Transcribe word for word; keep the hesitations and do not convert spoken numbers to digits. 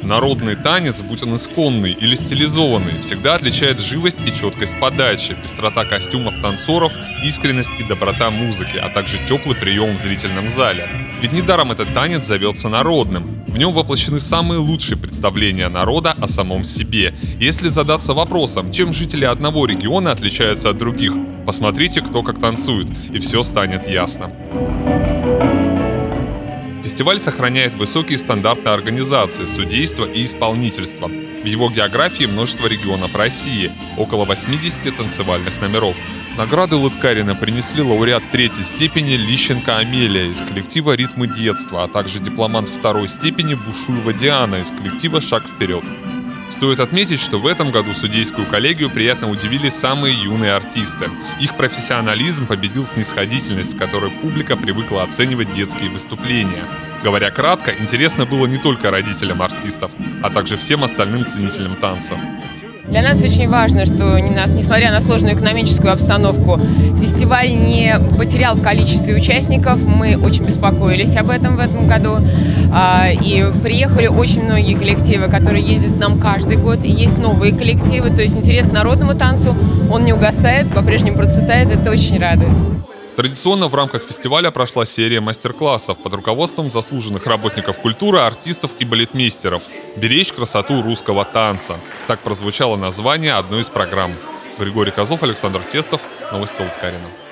Народный танец, будь он исконный или стилизованный, всегда отличает живость и четкость подачи, пестрота костюмов танцоров, искренность и доброта музыки, а также теплый прием в зрительном зале. Ведь недаром этот танец зовется народным. В нем воплощены самые лучшие представления народа о самом себе. Если задаться вопросом, чем жители одного региона отличаются от других, посмотрите, кто как танцует, и все станет ясно. Фестиваль сохраняет высокие стандарты организации, судейства и исполнительства. В его географии множество регионов России, около восьмидесяти танцевальных номеров. Награды Лыткарино принесли лауреат третьей степени Лищенко Амелия из коллектива «Ритмы детства», а также дипломант второй степени Бушуева Диана из коллектива «Шаг вперед». Стоит отметить, что в этом году судейскую коллегию приятно удивили самые юные артисты. Их профессионализм победил снисходительность, с которой публика привыкла оценивать детские выступления. Говоря кратко, интересно было не только родителям артистов, а также всем остальным ценителям танца. Для нас очень важно, что, несмотря на сложную экономическую обстановку, фестиваль не потерял в количестве участников. Мы очень беспокоились об этом в этом году. И приехали очень многие коллективы, которые ездят к нам каждый год. И есть новые коллективы, то есть интерес к народному танцу, он не угасает, по-прежнему процветает. Это очень радует. Традиционно в рамках фестиваля прошла серия мастер-классов под руководством заслуженных работников культуры, артистов и балетмейстеров «Беречь красоту русского танца». Так прозвучало название одной из программ. Григорий Козлов, Александр Тестов. Новости Лыткарино.